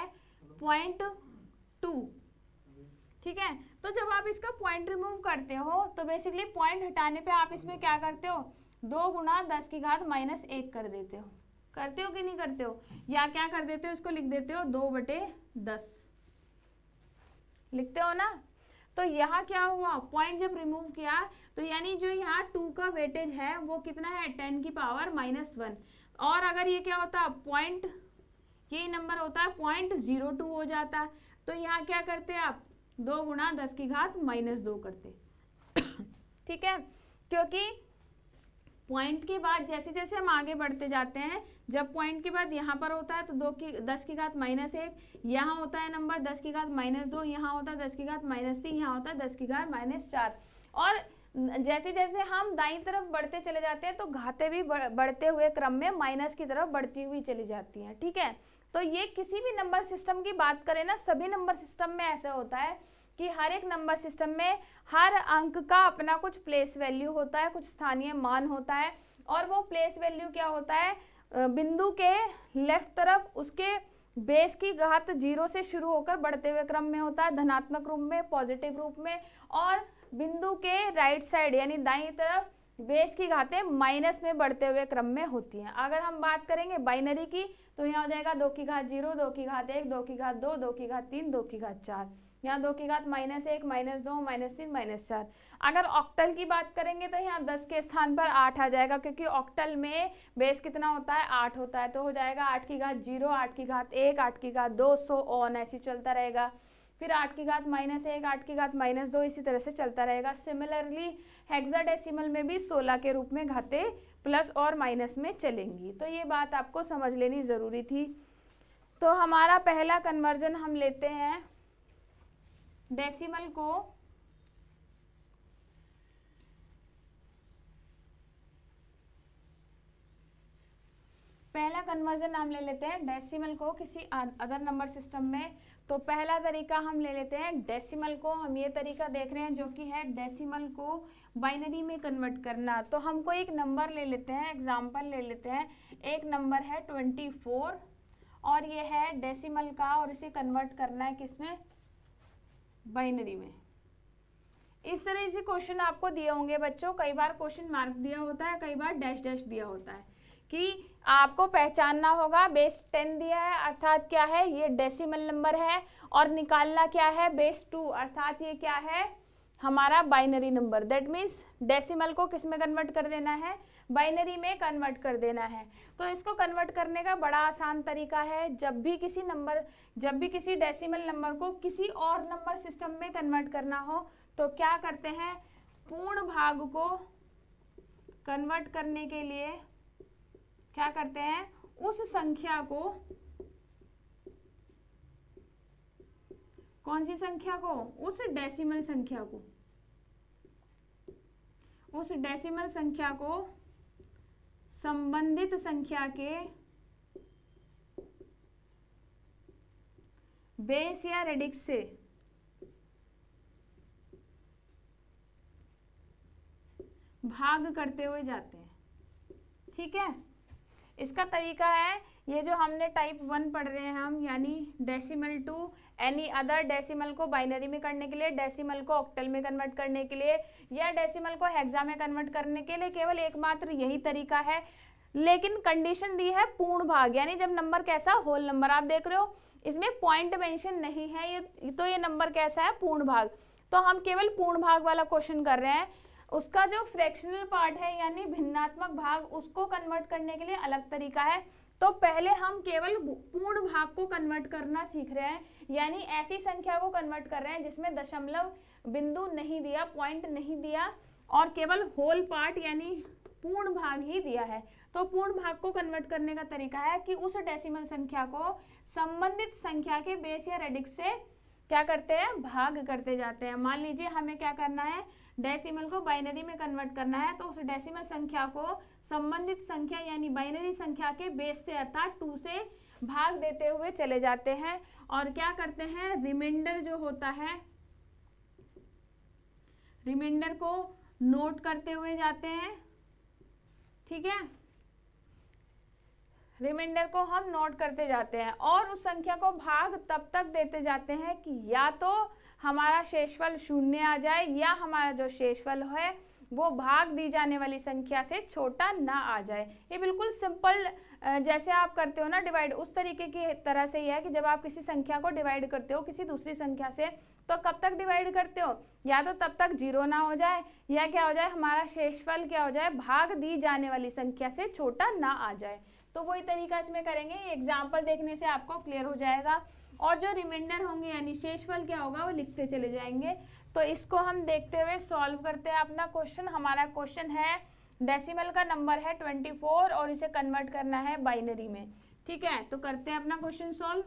0.2। ठीक है, तो जब आप इसका पॉइंट रिमूव करते हो, तो बेसिकली पॉइंट हटाने पे आप इसमें क्या करते हो, 2 गुना 10 की घात -1 कर देते हो। करते हो कि नहीं करते हो, या क्या कर देते हो, इसको लिख देते हो 2/10 लिखते हो ना। तो यहाँ क्या हुआ, पॉइंट जब रिमूव किया, तो यानी जो यहाँ 2 का वेटेज है वो कितना है 10 की पावर -1, और अगर ये क्या होता, पॉइंट, ये नंबर होता है 0.02 हो जाता, तो यहाँ क्या करते आप, 2 गुना 10 की घात -2 करते। ठीक है, क्योंकि पॉइंट के बाद जैसे जैसे हम आगे बढ़ते जाते हैं, जब पॉइंट के बाद यहाँ पर होता है तो 10 की घात -1, यहाँ होता है नंबर 10 की घात -2, यहाँ होता है 10 की घात -3, यहाँ होता है 10 की घात -4। और जैसे जैसे हम दाईं तरफ बढ़ते चले जाते हैं, तो घातें भी बढ़ते हुए क्रम में माइनस की तरफ बढ़ती हुई चली जाती हैं। ठीक है, तो ये किसी भी नंबर सिस्टम की बात करें ना, सभी नंबर सिस्टम में ऐसा होता है कि हर एक नंबर सिस्टम में हर अंक का अपना कुछ प्लेस वैल्यू होता है, कुछ स्थानीय मान होता है, और वो प्लेस वैल्यू क्या होता है, बिंदु के लेफ्ट तरफ उसके बेस की घात 0 से शुरू होकर बढ़ते हुए क्रम में होता है, धनात्मक रूप में, पॉजिटिव रूप में, और बिंदु के राइट साइड यानी दाईं तरफ बेस की घातें माइनस में बढ़ते हुए क्रम में होती हैं। अगर हम बात करेंगे बाइनरी की, तो यहाँ हो जाएगा 2 की घात 0, 2 की घात 1, 2 की घात 2, 2 की घात 3, 2 की घात 4, यहाँ 2 की घात -1, -2, -3, -4। अगर ऑक्टल की बात करेंगे तो यहाँ 10 के स्थान पर 8 आ जाएगा, क्योंकि ऑक्टल में बेस कितना होता है 8 होता है, तो हो जाएगा 8 की घात 0, 8 की घात 1, 8 की घात 2, सो ऑन, ऐसे चलता रहेगा। फिर 8 की घात -1, 8 की घात -2, इसी तरह से चलता रहेगा। सिमिलरली हेक्साडेसिमल में भी 16 के रूप में घातें प्लस और माइनस में चलेंगी। तो ये बात आपको समझ लेनी ज़रूरी थी। तो हमारा पहला कन्वर्जन हम लेते हैं डेसिमल को पहला कन्वर्जन हम ले लेते हैं डेसिमल को किसी अदर नंबर सिस्टम में। तो पहला तरीका हम ले लेते हैं डेसिमल को, हम ये तरीका देख रहे हैं जो कि है डेसिमल को बाइनरी में कन्वर्ट करना। तो हमको एक नंबर ले लेते हैं, एग्जांपल ले लेते हैं। एक नंबर है 24 और ये है डेसिमल का और इसे कन्वर्ट करना है किसमें, बाइनरी में। इस तरह से क्वेश्चन आपको दिए होंगे बच्चों, कई बार क्वेश्चन मार्क दिया होता है, कई बार डैश डैश दिया होता है कि आपको पहचानना होगा बेस 10 दिया है अर्थात क्या है, ये डेसिमल नंबर है, और निकालना क्या है, बेस 2 अर्थात ये क्या है, हमारा binary number. That means decimal को किस में कन्वर्ट कर देना है, बाइनरी में कन्वर्ट कर देना है। तो इसको कन्वर्ट करने का बड़ा आसान तरीका है, जब भी किसी डेसिमल नंबर को किसी और नंबर सिस्टम में कन्वर्ट करना हो तो क्या करते हैं, पूर्ण भाग को कन्वर्ट करने के लिए क्या करते हैं, उस संख्या को, कौन सी संख्या को, उस डेसिमल संख्या को संबंधित संख्या के बेस या रेडिक्स से भाग करते हुए जाते हैं। ठीक है, इसका तरीका है ये जो हमने टाइप 1 पढ़ रहे हैं हम, यानी decimal to any other, decimal को बाइनरी में करने के लिए, डेसिमल को ऑक्टल में कन्वर्ट करने के लिए, या डेसिमल को हेक्सा में कन्वर्ट करने के लिए केवल एकमात्र यही तरीका है। लेकिन कंडीशन दी है पूर्ण भाग, यानी जब नंबर कैसा, होल नंबर। आप देख रहे हो इसमें पॉइंट मेंशन नहीं है, ये नंबर कैसा है, पूर्ण भाग। तो हम केवल पूर्ण भाग वाला क्वेश्चन कर रहे हैं। उसका जो फ्रैक्शनल पार्ट है यानी भिन्नात्मक भाग, उसको कन्वर्ट करने के लिए अलग तरीका है। तो पहले हम केवल पूर्ण भाग को कन्वर्ट करना सीख रहे हैं, यानी ऐसी संख्या को कन्वर्ट कर रहे हैं जिसमें दशमलव बिंदु नहीं दिया, पॉइंट नहीं दिया, और केवल होल पार्ट यानी पूर्ण भाग ही दिया है। तो पूर्ण भाग को कन्वर्ट करने का तरीका है कि उस डेसिमल संख्या को संबंधित संख्या के बेस या रेडिक्स से क्या करते हैं, भाग करते जाते हैं। मान लीजिए हमें क्या करना है, डेसिमल को बाइनरी में कन्वर्ट करना है, तो उस डेसिमल संख्या को संबंधित संख्या यानी बाइनरी संख्या के बेस से अर्थात 2 से भाग देते हुए चले जाते हैं। और क्या करते हैं, रिमाइंडर जो होता है, रिमाइंडर को नोट करते हुए जाते हैं। ठीक है, रिमाइंडर को हम नोट करते जाते हैं और उस संख्या को भाग तब तक देते जाते हैं कि या तो हमारा शेषफल 0 आ जाए, या हमारा जो शेषफल है वो भाग दी जाने वाली संख्या से छोटा ना आ जाए। ये बिल्कुल सिंपल, जैसे आप करते हो ना डिवाइड, उस तरीके की तरह से ही है कि जब आप किसी संख्या को डिवाइड करते हो किसी दूसरी संख्या से, तो कब तक डिवाइड करते हो, या तो तब तक 0 ना हो जाए, या क्या हो जाए, हमारा शेषफल क्या हो जाए, भाग दी जाने वाली संख्या से छोटा ना आ जाए। तो वही तरीका इसमें करेंगे, एग्जाम्पल देखने से आपको क्लियर हो जाएगा। और जो रिमाइंडर होंगे यानी शेषफल क्या होगा वो लिखते चले जाएंगे। तो इसको हम देखते हुए सॉल्व करते हैं अपना क्वेश्चन। हमारा क्वेश्चन है डेसिमल का नंबर है 24 और इसे कन्वर्ट करना है बाइनरी में। ठीक है, तो करते हैं अपना क्वेश्चन सॉल्व।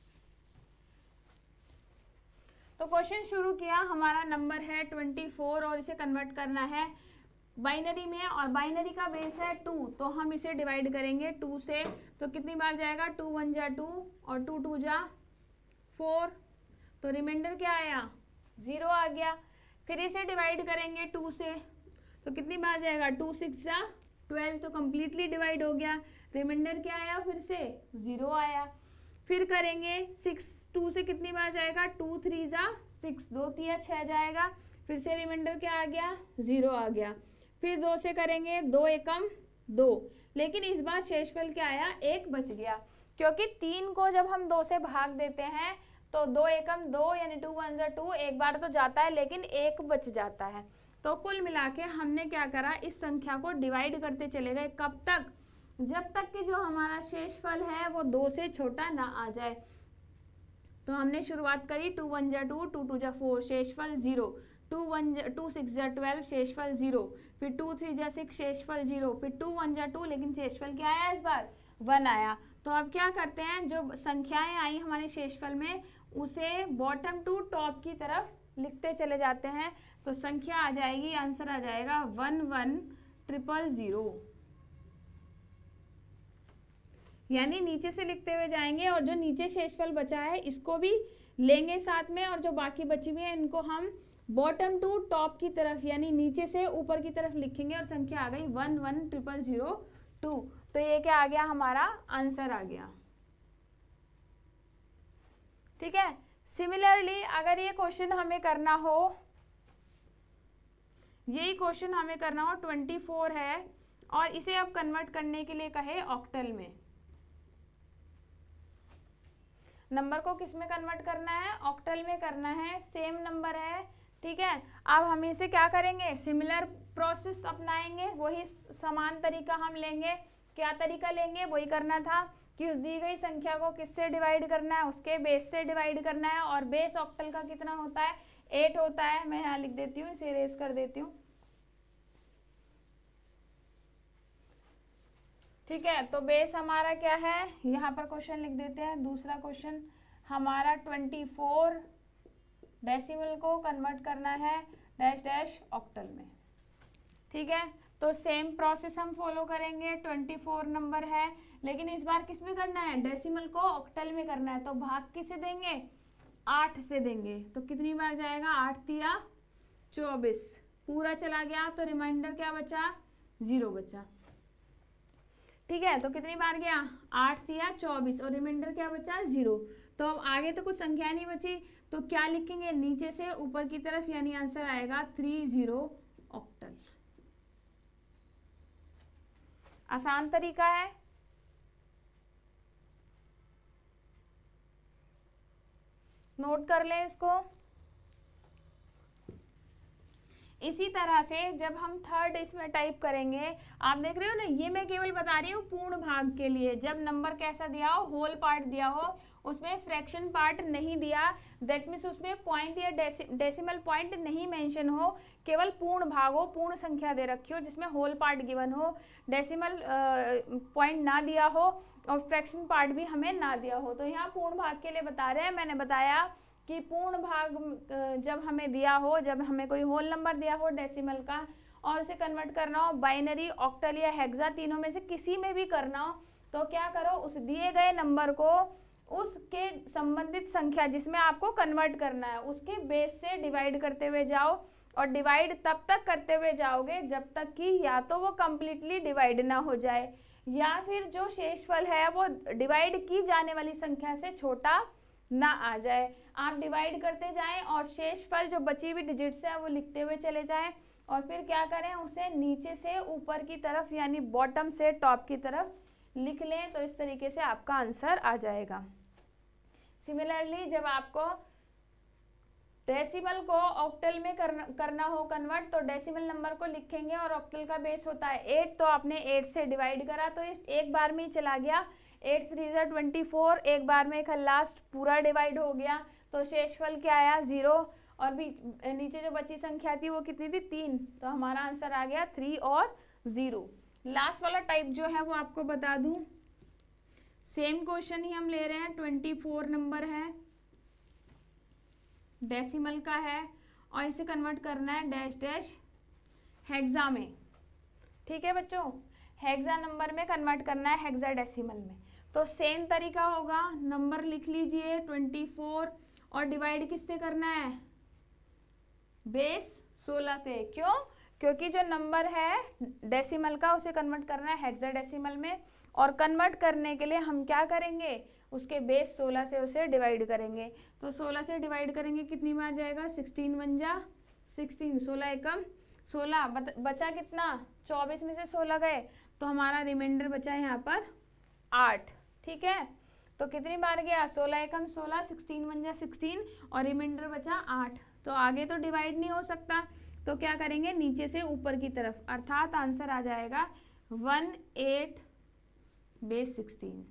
तो क्वेश्चन शुरू किया, हमारा नंबर है 24 और इसे कन्वर्ट करना है बाइनरी में, और बाइनरी का बेस है 2, तो हम इसे डिवाइड करेंगे 2 से। तो कितनी बार जाएगा, 2 1 जा 2 और 2 2 जा 4, तो रिमाइंडर क्या आया, 0 आ गया। फिर इसे डिवाइड करेंगे 2 से, तो कितनी बार जाएगा, 2 6 जा 12, तो कम्प्लीटली डिवाइड हो गया। रिमाइंडर क्या आया, फिर से 0 आया। फिर करेंगे 2 से कितनी बार जाएगा, 2 3 जा 6, 2 3 6 जाएगा। फिर से रिमाइंडर क्या आ गया, 0 आ गया। फिर 2 से करेंगे 2 एकम 2, लेकिन इस बार शेषफल क्या आया, 1 बच गया, क्योंकि 3 को जब हम 2 से भाग देते हैं तो 2 एकम 2 यानी 2 1 जा 2, एक बार तो जाता है लेकिन 1 बच जाता है। तो कुल मिला के हमने क्या करा, इस संख्या को डिवाइड करते चले गए, कब तक, जब तक कि जो हमारा शेषफल है वो 2 से छोटा ना आ जाए। तो हमने शुरुआत करी 2 1 जा 2, 2 2 जा 4, शेषफल 0, 2 6 जा 12, शेषफल 0, फिर 2 3 जा 6, शेषफल 0, फिर 2 1 जा 2, लेकिन शेषफल क्या आया इस बार, 1 आया। तो अब क्या करते हैं, जो संख्याएं आई हमारे शेषफल में उसे बॉटम टू टॉप की तरफ लिखते चले जाते हैं तो संख्या आ जाएगी, आंसर आ जाएगा 11000। यानी नीचे से लिखते हुए जाएंगे और जो नीचे शेषफल बचा है इसको भी लेंगे साथ में, और जो बाकी बची हुई है इनको हम बॉटम टू टॉप की तरफ यानी नीचे से ऊपर की तरफ लिखेंगे और संख्या आ गई 11002। तो ये क्या आ गया, हमारा आंसर आ गया। ठीक है। सिमिलरली अगर ये क्वेश्चन हमें करना हो, यही क्वेश्चन हमें करना हो 24 है और इसे अब कन्वर्ट करने के लिए कहे ऑक्टल में, नंबर को किस में कन्वर्ट करना है, ऑक्टल में करना है, सेम नंबर है। ठीक है। अब हम इसे क्या करेंगे, सिमिलर प्रोसेस अपनाएंगे, वही समान तरीका हम लेंगे। क्या तरीका लेंगे, वही करना था कि उस दी गई संख्या को किससे डिवाइड करना है, उसके बेस से डिवाइड करना है। और बेस ऑक्टल का कितना होता है, 8 होता है। मैं यहाँ लिख देती हूँ, इसे इरेज कर देती हूँ। ठीक है। तो बेस हमारा क्या है, यहाँ पर क्वेश्चन लिख देते हैं। दूसरा क्वेश्चन हमारा 24 डेसिमल को कन्वर्ट करना है डैश डैश ऑक्टल में। ठीक है। तो सेम प्रोसेस हम फॉलो करेंगे। 24 नंबर है, लेकिन इस बार किस में करना है, डेसिमल को ऑक्टल में करना है। तो भाग किसे देंगे, 8 से देंगे। तो कितनी बार जाएगा, 8 तिया 24, पूरा चला गया तो रिमाइंडर क्या बचा, 0 बचा। ठीक है। तो कितनी बार गया, 8 तिया 24 और रिमाइंडर क्या बचा, 0। तो अब आगे तो कुछ संख्या नहीं बची, तो क्या लिखेंगे, नीचे से ऊपर की तरफ, यानी आंसर आएगा 30 ऑक्टल। आसान तरीका है। नोट कर लें इसको। इसी तरह से जब हम थर्ड इसमें टाइप करेंगे, आप देख रहे हो ना, ये मैं केवल बता रही हूँ पूर्ण भाग के लिए। जब नंबर कैसा दिया हो, होल पार्ट दिया हो, उसमें फ्रैक्शन पार्ट नहीं दिया, दैट मीन्स उसमें पॉइंट या डेसिमल पॉइंट नहीं मेंशन हो, केवल पूर्ण भाग हो, पूर्ण संख्या दे रखी हो जिसमें होल पार्ट गिवन हो, डेसिमल पॉइंट ना दिया हो और फ्रैक्शन पार्ट भी हमें ना दिया हो। तो यहाँ पूर्ण भाग के लिए बता रहे हैं। मैंने बताया कि पूर्ण भाग जब हमें दिया हो, जब हमें कोई होल नंबर दिया हो डेसिमल का और उसे कन्वर्ट करना हो बाइनरी, ऑक्टल या हेक्सा, तीनों में से किसी में भी करना हो, तो क्या करो, उस दिए गए नंबर को उसके संबंधित संख्या जिसमें आपको कन्वर्ट करना है उसके बेस से डिवाइड करते हुए जाओ। और डिवाइड तब तक करते हुए जाओगे जब तक कि या तो वो कम्प्लीटली डिवाइड ना हो जाए या फिर जो शेषफल है वो डिवाइड की जाने वाली संख्या से छोटा ना आ जाए। आप डिवाइड करते जाएं और शेषफल जो बची हुई डिजिट्स है वो लिखते हुए चले जाएं और फिर क्या करें, उसे नीचे से ऊपर की तरफ यानी बॉटम से टॉप की तरफ लिख लें। तो इस तरीके से आपका आंसर आ जाएगा। सिमिलरली जब आपको डेसिमल को ऑक्टल में करना हो कन्वर्ट, तो डेसिमल नंबर को लिखेंगे और ऑक्टल का बेस होता है 8, तो आपने 8 से डिवाइड करा तो इस एक बार में ही चला गया, 8 3 24, एक बार में लास्ट पूरा डिवाइड हो गया। तो शेषफल क्या आया, 0, और भी नीचे जो बची संख्या थी वो कितनी थी, 3। तो हमारा आंसर आ गया 3 और 0। लास्ट वाला टाइप जो है वो आपको बता दूं, सेम क्वेश्चन ही हम ले रहे हैं। 24 नंबर है, डेसिमल का है और इसे कन्वर्ट करना है डैश डैश हेक्सा में। ठीक है बच्चों, हेक्सा नंबर में कन्वर्ट करना है हेक्सा डेसिमल में। तो सेम तरीका होगा, नंबर लिख लीजिए 24 और डिवाइड किससे करना है, बेस 16 से। क्यों, क्योंकि जो नंबर है डेसिमल का उसे कन्वर्ट करना है हेक्सा डेसिमल में, और कन्वर्ट करने के लिए हम क्या करेंगे, उसके बेस 16 से उसे डिवाइड करेंगे। तो 16 से डिवाइड करेंगे कितनी बार जाएगा, 16 1 जा 16, 16 एकम 16, बचा कितना, 24 में से 16 गए तो हमारा रिमाइंडर बचा यहाँ पर 8। ठीक है। तो कितनी बार गया, 16 एकम 16, 16 1 जा 16 और रिमाइंडर बचा 8। तो आगे तो डिवाइड नहीं हो सकता, तो क्या करेंगे, नीचे से ऊपर की तरफ, अर्थात आंसर आ जाएगा 18 बेस 16।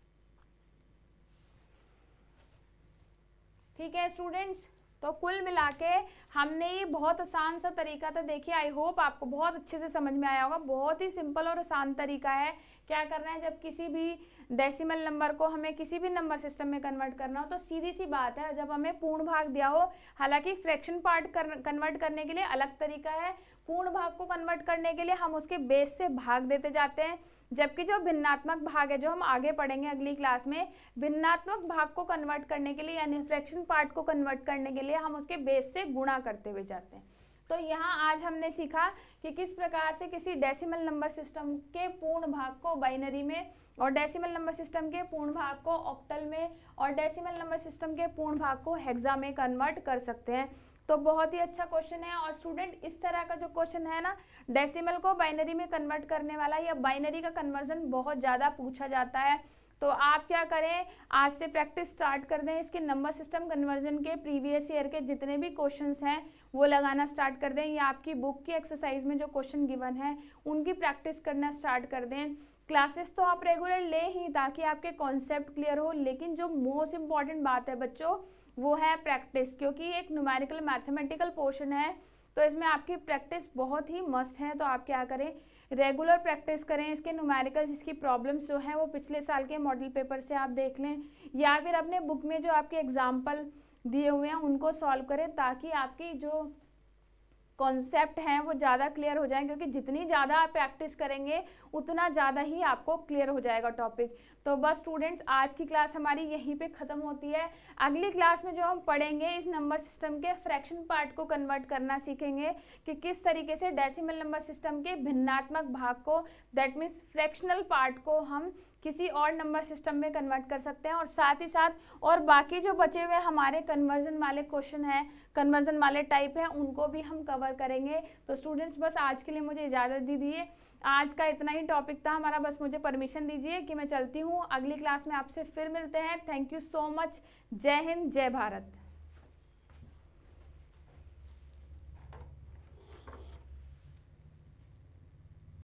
ठीक है स्टूडेंट्स, तो कुल मिला के हमने ये बहुत आसान सा तरीका था। देखिए आई होप आपको बहुत अच्छे से समझ में आया होगा। बहुत ही सिंपल और आसान तरीका है क्या करना है, जब किसी भी डेसिमल नंबर को हमें किसी भी नंबर सिस्टम में कन्वर्ट करना हो तो सीधी सी बात है, जब हमें पूर्ण भाग दिया हो, हालांकि फ्रैक्शन पार्ट कन्वर्ट करने के लिए अलग तरीका है, पूर्ण भाग को कन्वर्ट करने के लिए हम उसके बेस से भाग देते जाते हैं, जबकि जो भिन्नात्मक भाग है जो हम आगे पढ़ेंगे अगली क्लास में, भिन्नात्मक भाग को कन्वर्ट करने के लिए यानी फ्रैक्शन पार्ट को कन्वर्ट करने के लिए हम उसके बेस से गुणा करते हुए जाते हैं। तो यहाँ आज हमने सीखा कि किस प्रकार से किसी डेसिमल नंबर सिस्टम के पूर्ण भाग को बाइनरी में और डेसिमल नंबर सिस्टम के पूर्ण भाग को ऑक्टल में और डेसिमल नंबर सिस्टम के पूर्ण भाग को हेक्सा में कन्वर्ट कर सकते हैं। तो बहुत ही अच्छा क्वेश्चन है। और स्टूडेंट इस तरह का जो क्वेश्चन है ना, डेसिमल को बाइनरी में कन्वर्ट करने वाला या बाइनरी का कन्वर्जन बहुत ज़्यादा पूछा जाता है। तो आप क्या करें, आज से प्रैक्टिस स्टार्ट कर दें, इसके नंबर सिस्टम कन्वर्जन के प्रीवियस ईयर के जितने भी क्वेश्चंस हैं वो लगाना स्टार्ट कर दें, या आपकी बुक की एक्सरसाइज में जो क्वेश्चन गिवन है उनकी प्रैक्टिस करना स्टार्ट कर दें। क्लासेस तो आप रेगुलर ले ही ताकि आपके कॉन्सेप्ट क्लियर हो, लेकिन जो मोस्ट इम्पॉर्टेंट बात है बच्चों वो है प्रैक्टिस, क्योंकि एक न्यूमेरिकल मैथमेटिकल पोर्शन है तो इसमें आपकी प्रैक्टिस बहुत ही मस्ट है। तो आप क्या करें, रेगुलर प्रैक्टिस करें, इसके न्यूमेरिकल्स, इसकी प्रॉब्लम्स जो हैं वो पिछले साल के मॉडल पेपर से आप देख लें, या फिर अपने बुक में जो आपके एग्जाम्पल दिए हुए हैं उनको सॉल्व करें, ताकि आपकी जो कॉन्सेप्ट हैं वो ज़्यादा क्लियर हो जाए, क्योंकि जितनी ज़्यादा आप प्रैक्टिस करेंगे उतना ज़्यादा ही आपको क्लियर हो जाएगा टॉपिक। तो बस स्टूडेंट्स आज की क्लास हमारी यहीं पे ख़त्म होती है। अगली क्लास में जो हम पढ़ेंगे इस नंबर सिस्टम के फ्रैक्शन पार्ट को कन्वर्ट करना सीखेंगे कि किस तरीके से डेसिमल नंबर सिस्टम के भिन्नात्मक भाग को, दैट मीन्स फ्रैक्शनल पार्ट को हम किसी और नंबर सिस्टम में कन्वर्ट कर सकते हैं। और साथ ही साथ और बाकी जो बचे हुए हमारे कन्वर्जन वाले क्वेश्चन हैं, कन्वर्जन वाले टाइप हैं, उनको भी हम कवर करेंगे। तो स्टूडेंट्स बस आज के लिए मुझे इजाज़त दीजिए, आज का इतना ही टॉपिक था हमारा, बस मुझे परमिशन दीजिए कि मैं चलती हूँ। अगली क्लास में आपसे फिर मिलते हैं। Thank you so much. जय हिंद, जय भारत।